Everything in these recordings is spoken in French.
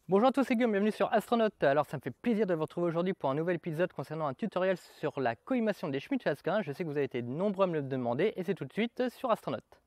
Bonjour à tous, c'est Guillaume, bienvenue sur Astronaute. Alors ça me fait plaisir de vous retrouver aujourd'hui pour un nouvel épisode concernant un tutoriel sur la collimation des Schmidt-Cassegrain. Je sais que vous avez été nombreux à me le demander et c'est tout de suite sur Astronaute.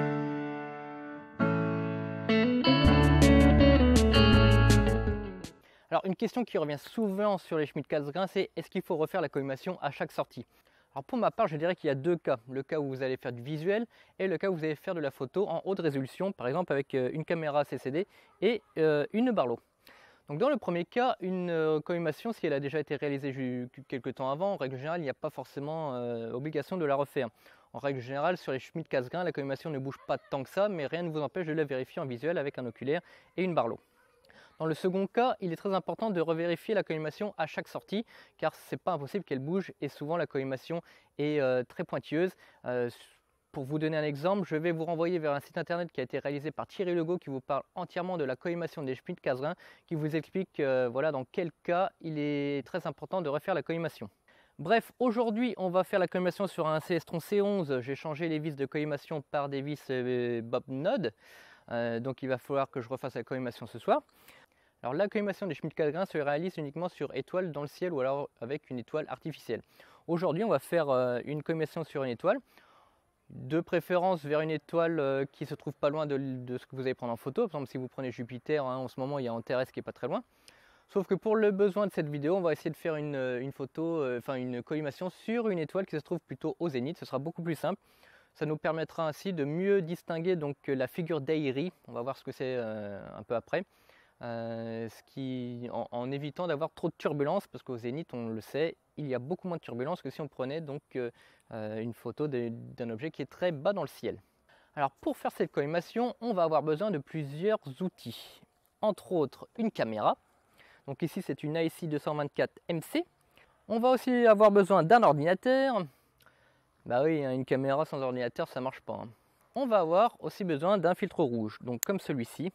Alors une question qui revient souvent sur les Schmidt-Cassegrain, c'est est-ce qu'il faut refaire la collimation à chaque sortie? Alors pour ma part, je dirais qu'il y a deux cas. Le cas où vous allez faire du visuel et le cas où vous allez faire de la photo en haute résolution, par exemple avec une caméra CCD et une Barlow. Donc dans le premier cas, une collimation, si elle a déjà été réalisée quelques temps avant, en règle générale, il n'y a pas forcément obligation de la refaire. En règle générale, sur les Schmidt-Cassegrain, la collimation ne bouge pas tant que ça, mais rien ne vous empêche de la vérifier en visuel avec un oculaire et une Barlow. Dans le second cas, il est très important de revérifier la collimation à chaque sortie, car ce n'est pas impossible qu'elle bouge et souvent la collimation est très pointilleuse. Pour vous donner un exemple, je vais vous renvoyer vers un site internet qui a été réalisé par Thierry Legault qui vous parle entièrement de la collimation des Schmidt-Cassegrain, qui vous explique voilà, dans quel cas il est très important de refaire la collimation. Bref, aujourd'hui on va faire la collimation sur un Celestron C11. J'ai changé les vis de collimation par des vis Bob Node, donc il va falloir que je refasse la collimation ce soir. Alors la collimation des Schmidt-Cassegrain se réalise uniquement sur étoiles dans le ciel ou alors avec une étoile artificielle. Aujourd'hui on va faire une collimation sur une étoile, de préférence vers une étoile qui se trouve pas loin de ce que vous allez prendre en photo. Par exemple si vous prenez Jupiter, en ce moment il y a Antares qui est pas très loin. Sauf que pour le besoin de cette vidéo, on va essayer de faire une photo, une collimation sur une étoile qui se trouve plutôt au zénith. Ce sera beaucoup plus simple. Ça nous permettra ainsi de mieux distinguer donc la figure d'Airy. On va voir ce que c'est un peu après. En évitant d'avoir trop de turbulences, parce qu'au zénith, on le sait, il y a beaucoup moins de turbulences que si on prenait donc une photo d'un objet qui est très bas dans le ciel. Alors pour faire cette collimation, on va avoir besoin de plusieurs outils, entre autres une caméra. Donc ici c'est une AEC 224 MC. On va aussi avoir besoin d'un ordinateur. Bah oui, une caméra sans ordinateur ça marche pas. On va avoir aussi besoin d'un filtre rouge, donc comme celui-ci.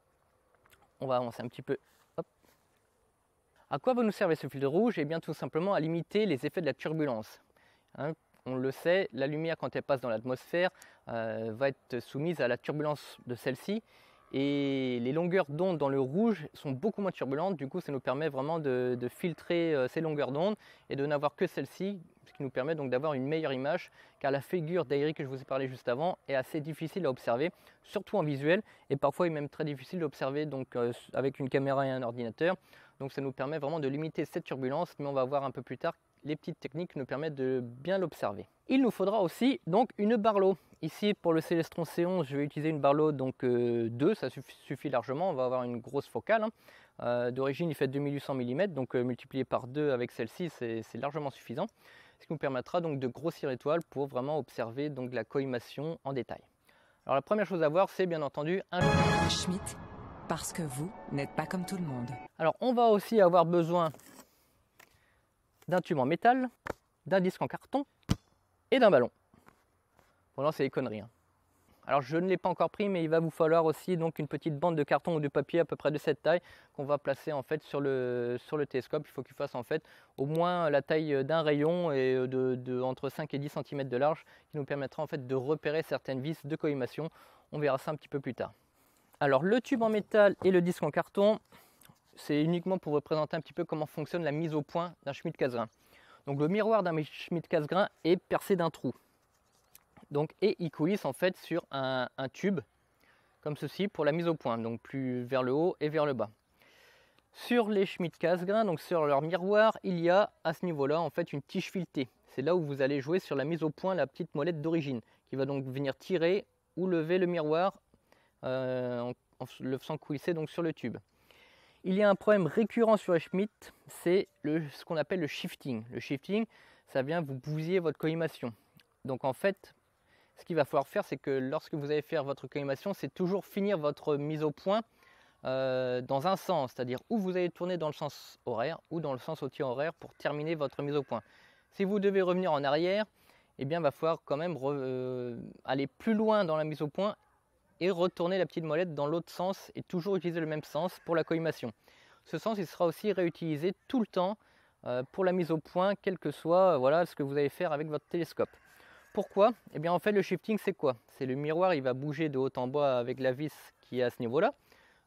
On va avancer un petit peu. Hop. À quoi va nous servir ce filtre rouge? Eh bien tout simplement à limiter les effets de la turbulence. On le sait, la lumière quand elle passe dans l'atmosphère va être soumise à la turbulence de celle-ci. Et les longueurs d'onde dans le rouge sont beaucoup moins turbulentes, du coup ça nous permet vraiment de filtrer ces longueurs d'onde et de n'avoir que celle-ci, ce qui nous permet donc d'avoir une meilleure image, car la figure d'Airy que je vous ai parlé juste avant est assez difficile à observer, surtout en visuel, et parfois il est même très difficile d'observer donc avec une caméra et un ordinateur. Donc ça nous permet vraiment de limiter cette turbulence, mais on va voir un peu plus tard les petites techniques qui nous permettent de bien l'observer. Il nous faudra aussi donc une Barlow. Ici pour le Celestron C11, je vais utiliser une Barlow donc 2, ça suffit largement, on va avoir une grosse focale. D'origine il fait 2800 mm, donc multiplié par 2 avec celle-ci, c'est largement suffisant. Ce qui nous permettra donc de grossir l'étoile pour vraiment observer donc la collimation en détail. Alors la première chose à voir, c'est bien entendu un Schmidt, parce que vous n'êtes pas comme tout le monde. Alors on va aussi avoir besoin d'un tube en métal, d'un disque en carton et d'un ballon. Bon là c'est des conneries. Alors je ne l'ai pas encore pris, mais il va vous falloir aussi donc une petite bande de carton ou de papier à peu près de cette taille qu'on va placer en fait sur le télescope. Il faut qu'il fasse en fait au moins la taille d'un rayon et entre 5 et 10 cm de large, qui nous permettra en fait de repérer certaines vis de collimation. On verra ça un petit peu plus tard. Alors le tube en métal et le disque en carton, c'est uniquement pour vous présenter un petit peu comment fonctionne la mise au point d'un Schmidt-Cassegrain. Donc le miroir d'un Schmidt-Cassegrain est percé d'un trou. Donc, et il coulisse en fait sur un tube comme ceci pour la mise au point, donc plus vers le haut et vers le bas. Sur les Schmidt-Cassegrain, donc sur leur miroir, il y a à ce niveau-là en fait une tige filetée. C'est là où vous allez jouer sur la mise au point, la petite molette d'origine, qui va donc venir tirer ou lever le miroir en le faisant coulisser donc sur le tube. Il y a un problème récurrent sur les Schmidt, c'est ce qu'on appelle le shifting. Le shifting, ça vient vous bousiller votre collimation. Donc en fait, ce qu'il va falloir faire, c'est que lorsque vous allez faire votre collimation, c'est toujours finir votre mise au point dans un sens, c'est-à-dire où vous allez tourner dans le sens horaire ou dans le sens anti-horaire pour terminer votre mise au point. Si vous devez revenir en arrière, eh bien, il va falloir quand même aller plus loin dans la mise au point et retourner la petite molette dans l'autre sens et toujours utiliser le même sens pour la collimation. Ce sens il sera aussi réutilisé tout le temps pour la mise au point, quel que soit voilà, ce que vous allez faire avec votre télescope. Pourquoi? Eh bien en fait le shifting c'est quoi? C'est le miroir, il va bouger de haut en bas avec la vis qui est à ce niveau là,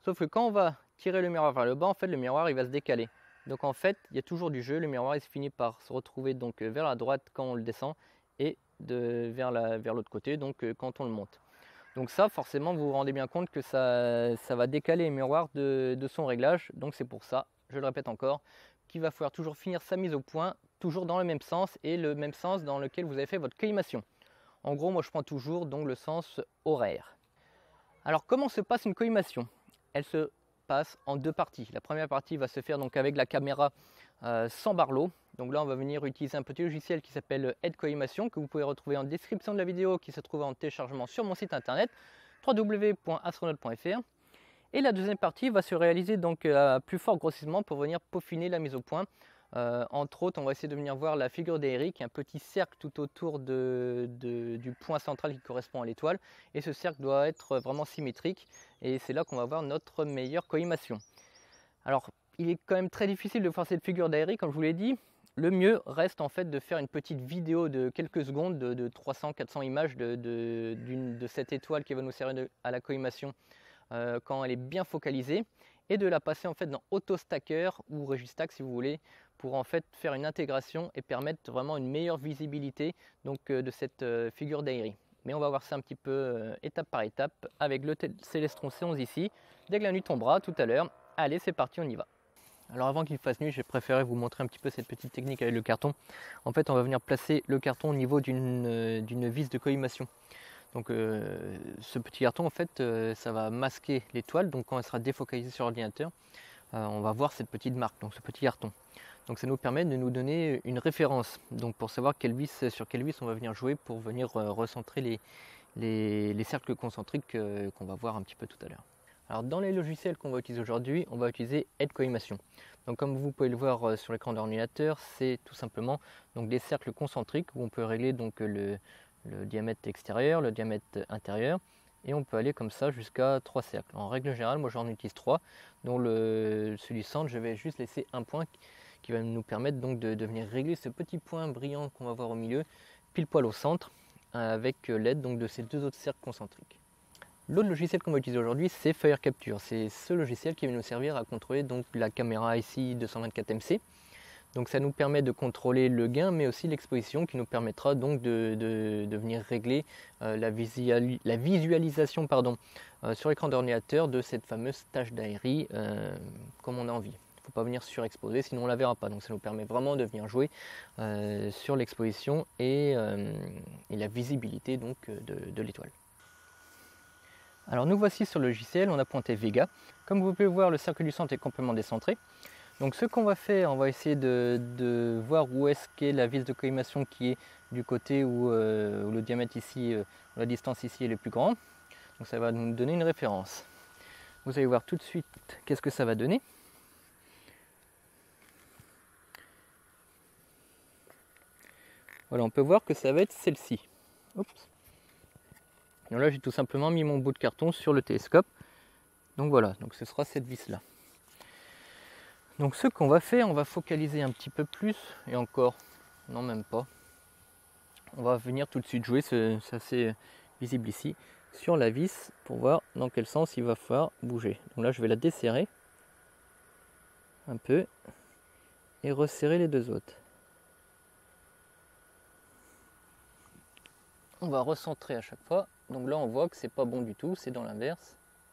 Sauf que quand on va tirer le miroir vers le bas, en fait le miroir il va se décaler. Donc en fait il y a toujours du jeu, le miroir il se finit par se retrouver donc vers la droite quand on le descend et vers l'autre côté donc quand on le monte. Donc ça forcément vous vous rendez bien compte que ça va décaler le miroir de son réglage. Donc c'est pour ça, je le répète encore, qu'il va falloir toujours finir sa mise au point, toujours dans le même sens et le même sens dans lequel vous avez fait votre collimation. En gros moi je prends toujours donc le sens horaire. Alors comment se passe une collimation? Elle se passe en deux parties. La première partie va se faire donc avec la caméra sans barlow. Donc là on va venir utiliser un petit logiciel qui s'appelle Aide Collimation que vous pouvez retrouver en description de la vidéo qui se trouve en téléchargement sur mon site internet www.astronaute.fr. Et la deuxième partie va se réaliser donc à plus fort grossissement pour venir peaufiner la mise au point. Entre autres, on va essayer de venir voir la figure d'Eric, un petit cercle tout autour du point central qui correspond à l'étoile. Et ce cercle doit être vraiment symétrique. Et c'est là qu'on va voir notre meilleure collimation. Alors, il est quand même très difficile de faire cette figure d'Eric, comme je vous l'ai dit. Le mieux reste en fait de faire une petite vidéo de quelques secondes, de 300-400 images de cette étoile qui va nous servir à la collimation quand elle est bien focalisée, et de la passer en fait dans AutoStacker ou Registack si vous voulez, pour en fait faire une intégration et permettre vraiment une meilleure visibilité donc de cette figure d'Airy. Mais on va voir ça un petit peu étape par étape avec le Célestron C11 ici, dès que la nuit tombera tout à l'heure. Allez, c'est parti, on y va. Alors avant qu'il fasse nuit, j'ai préféré vous montrer un petit peu cette petite technique avec le carton. En fait, on va venir placer le carton au niveau d'une vis de collimation. Donc ce petit carton, en fait, ça va masquer l'étoile. Donc quand elle sera défocalisée sur l'ordinateur, on va voir cette petite marque, donc ce petit carton. Donc ça nous permet de nous donner une référence, donc pour savoir sur quelle vis on va venir jouer pour venir recentrer les cercles concentriques qu'on va voir un petit peu tout à l'heure. Alors dans les logiciels qu'on va utiliser aujourd'hui, on va utiliser Aide Collimation. Donc comme vous pouvez le voir sur l'écran d'ordinateur, c'est tout simplement donc des cercles concentriques où on peut régler donc le diamètre extérieur, le diamètre intérieur, et on peut aller comme ça jusqu'à 3 cercles. En règle générale, moi j'en utilise 3, dont celui centre, je vais juste laisser un point qui va nous permettre donc de venir régler ce petit point brillant qu'on va voir au milieu, pile poil au centre, avec l'aide donc de ces deux autres cercles concentriques. L'autre logiciel qu'on va utiliser aujourd'hui, c'est Fire Capture. C'est ce logiciel qui va nous servir à contrôler donc la caméra ICI 224MC. Donc ça nous permet de contrôler le gain, mais aussi l'exposition, qui nous permettra donc de venir régler la visualisation sur l'écran d'ordinateur de cette fameuse tache d'Airy comme on a envie. Il ne faut pas venir surexposer, sinon on ne la verra pas. Donc ça nous permet vraiment de venir jouer sur l'exposition et la visibilité donc, de l'étoile. Alors nous voici sur le logiciel, on a pointé Vega. Comme vous pouvez voir, le cercle du centre est complètement décentré. Donc ce qu'on va faire, on va essayer de voir où est-ce qu'est la vis de collimation qui est du côté où le diamètre ici, la distance ici est le plus grand. Donc ça va nous donner une référence. Vous allez voir tout de suite qu'est-ce que ça va donner. Voilà, on peut voir que ça va être celle-ci. Oups. Donc là j'ai tout simplement mis mon bout de carton sur le télescope. Donc voilà, donc ce sera cette vis là. Donc ce qu'on va faire, on va focaliser un petit peu plus, et encore, non même pas. On va venir tout de suite jouer, c'est assez visible ici, sur la vis pour voir dans quel sens il va falloir bouger. Donc là je vais la desserrer un peu et resserrer les deux autres. On va recentrer à chaque fois. Donc là on voit que c'est pas bon du tout, c'est dans l'inverse.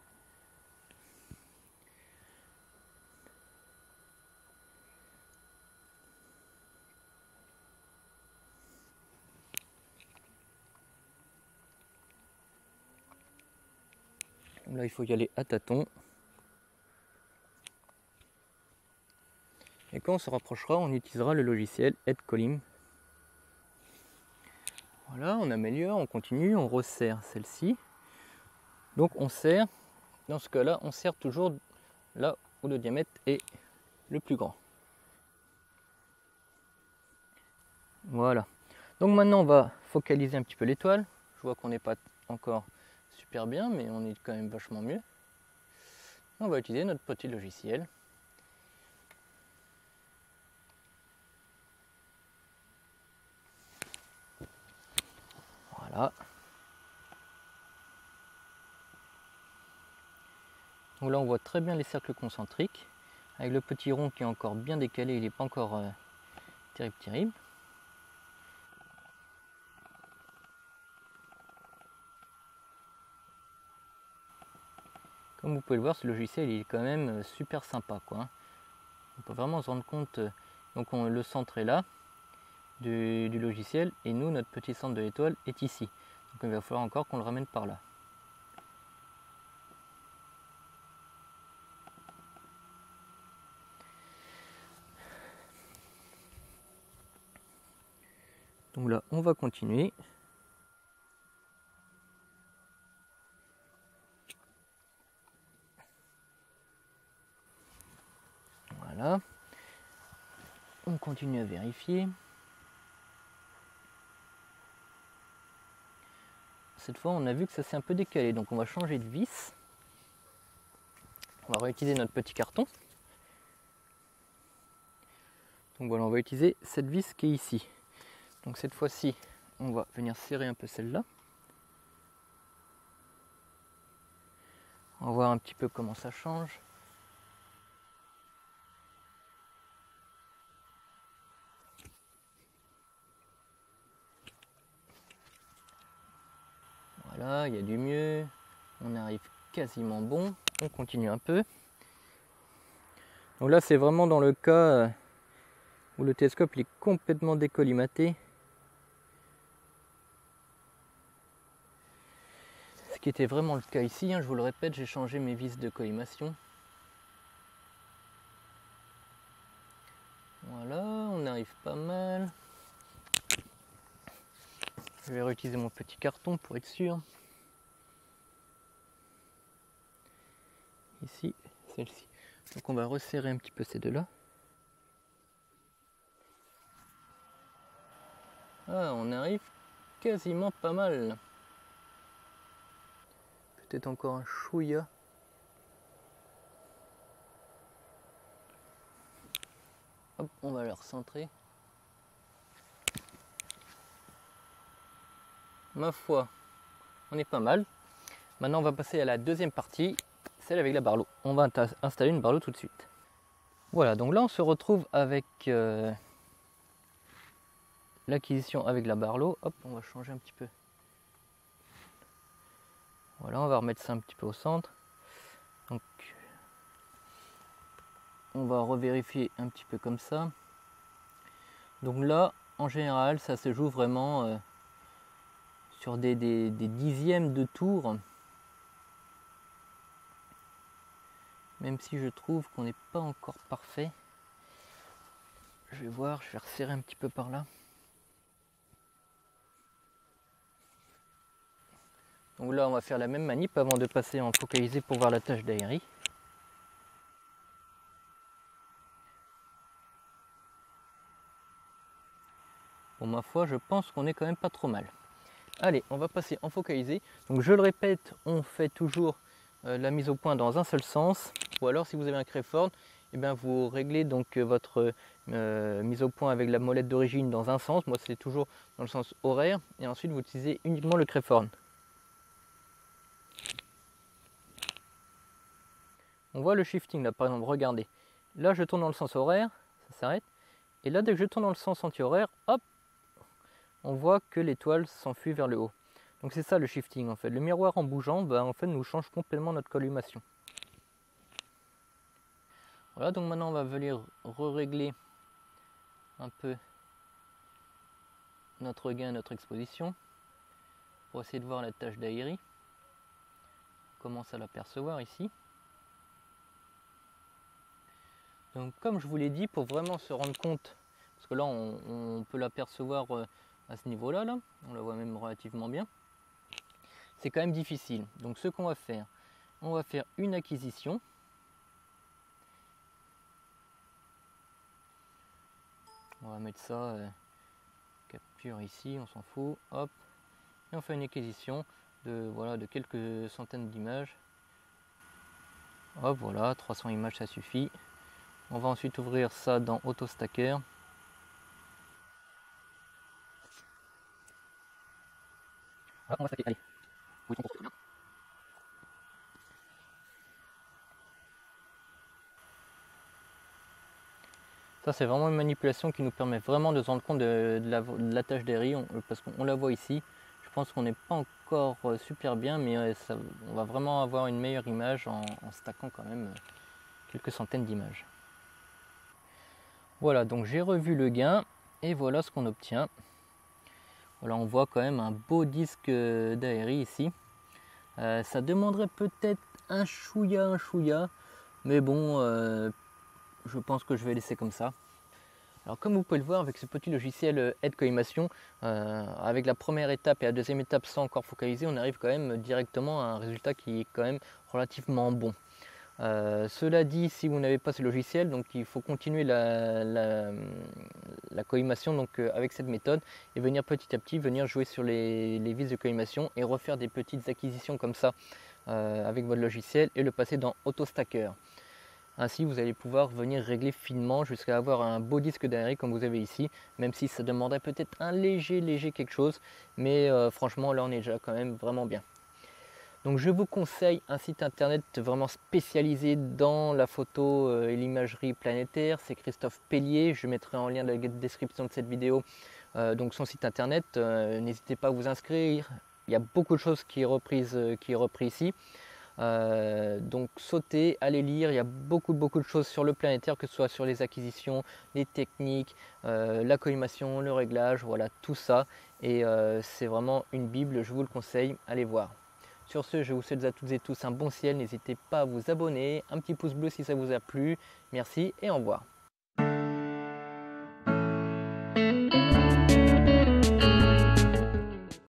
Là il faut y aller à tâtons. Et quand on se rapprochera, on utilisera le logiciel Aide Collim. Voilà, on améliore, on continue, on resserre celle-ci. Donc on serre, dans ce cas-là, on serre toujours là où le diamètre est le plus grand. Voilà. Donc maintenant on va focaliser un petit peu l'étoile. Je vois qu'on n'est pas encore super bien, mais on est quand même vachement mieux. On va utiliser notre petit logiciel. Voilà. Donc là on voit très bien les cercles concentriques. Avec le petit rond qui est encore bien décalé, il n'est pas encore terrible. Comme vous pouvez le voir, ce logiciel il est quand même super sympa, quoi. On peut vraiment se rendre compte. Donc le centre est là du logiciel et nous, notre petit centre de l'étoile est ici. Donc il va falloir encore qu'on le ramène par là. Donc là, on va continuer. Voilà. On continue à vérifier. Cette fois, on a vu que ça s'est un peu décalé, donc on va changer de vis. On va réutiliser notre petit carton. Donc voilà, on va utiliser cette vis qui est ici. Donc cette fois-ci, on va venir serrer un peu celle-là. On va voir un petit peu comment ça change. Voilà, il y a du mieux. On arrive quasiment bon. On continue un peu. Donc là, c'est vraiment dans le cas où le télescope est complètement décollimaté. Ce qui était vraiment le cas ici, hein, je vous le répète, j'ai changé mes vis de collimation. Voilà, on arrive pas mal. Je vais réutiliser mon petit carton pour être sûr. Ici, celle-ci. Donc on va resserrer un petit peu ces deux-là. Ah, on arrive quasiment pas mal. Peut-être encore un chouïa. Hop, on va le recentrer. Ma foi, on est pas mal. Maintenant, on va passer à la deuxième partie, celle avec la Barlow. On va installer une Barlow tout de suite. Voilà, donc là, on se retrouve avec l'acquisition avec la Barlow. Hop, on va changer un petit peu. Voilà, on va remettre ça un petit peu au centre. Donc, on va revérifier un petit peu comme ça. Donc là, en général, ça se joue vraiment sur des dixièmes de tour. Même si je trouve qu'on n'est pas encore parfait. Je vais voir, je vais resserrer un petit peu par là. Donc là, on va faire la même manip avant de passer en focalisé pour voir la tâche d'aérie. Pour ma foi, je pense qu'on est quand même pas trop mal. Allez, on va passer en focalisé. Donc je le répète, on fait toujours la mise au point dans un seul sens. Ou alors si vous avez un Crayford, eh bien, vous réglez donc votre mise au point avec la molette d'origine dans un sens. Moi c'est toujours dans le sens horaire. Et ensuite vous utilisez uniquement le Crayford. On voit le shifting là par exemple, regardez. Là je tourne dans le sens horaire, ça s'arrête. Et là dès que je tourne dans le sens anti-horaire, hop, on voit que l'étoile s'enfuit vers le haut. Donc c'est ça le shifting en fait. Le miroir en bougeant en fait, nous change complètement notre collimation. Voilà, donc maintenant on va venir régler un peu notre gain, notre exposition pour essayer de voir la tâche d'aérie. On commence à l'apercevoir ici. Donc comme je vous l'ai dit, pour vraiment se rendre compte, parce que là on peut l'apercevoir à ce niveau-là, là, on la voit même relativement bien, c'est quand même difficile. Donc ce qu'on va faire, on va faire une acquisition. On va mettre ça, capture ici, on s'en fout, hop, et on fait une acquisition de, voilà, de quelques centaines d'images. Hop, voilà, 300 images ça suffit. On va ensuite ouvrir ça dans AutoStacker. Hop, on va stacker, allez. Oui, on bien. Ça c'est vraiment une manipulation qui nous permet vraiment de se rendre compte de la tâche des riz, parce qu'on la voit ici. Je pense qu'on n'est pas encore super bien, mais on va vraiment avoir une meilleure image en stackant quand même quelques centaines d'images. Voilà, donc j'ai revu le gain et voilà ce qu'on obtient. Voilà, on voit quand même un beau disque d'ARI ici. Ça demanderait peut-être un chouïa, mais bon, je pense que je vais laisser comme ça. Alors comme vous pouvez le voir avec ce petit logiciel Aide Collimation, avec la première étape et la deuxième étape sans encore focaliser, on arrive quand même directement à un résultat qui est quand même relativement bon. Cela dit, si vous n'avez pas ce logiciel, donc il faut continuer la collimation donc, avec cette méthode et venir petit à petit venir jouer sur les vis de collimation et refaire des petites acquisitions comme ça avec votre logiciel et le passer dans AutoStacker. Ainsi, vous allez pouvoir venir régler finement jusqu'à avoir un beau disque d'ARI comme vous avez ici, même si ça demanderait peut-être un léger quelque chose, mais franchement là on est déjà quand même vraiment bien. Donc je vous conseille un site internet vraiment spécialisé dans la photo et l'imagerie planétaire, c'est Christophe Pellier, je mettrai en lien dans la description de cette vidéo donc son site internet, n'hésitez pas à vous inscrire, il y a beaucoup de choses qui est repris ici. Donc sautez, allez lire, il y a beaucoup de choses sur le planétaire, que ce soit sur les acquisitions, les techniques, la collimation, le réglage, voilà tout ça. Et c'est vraiment une bible, je vous le conseille, allez voir. Sur ce, je vous souhaite à toutes et tous un bon ciel, n'hésitez pas à vous abonner, un petit pouce bleu si ça vous a plu, merci et au revoir.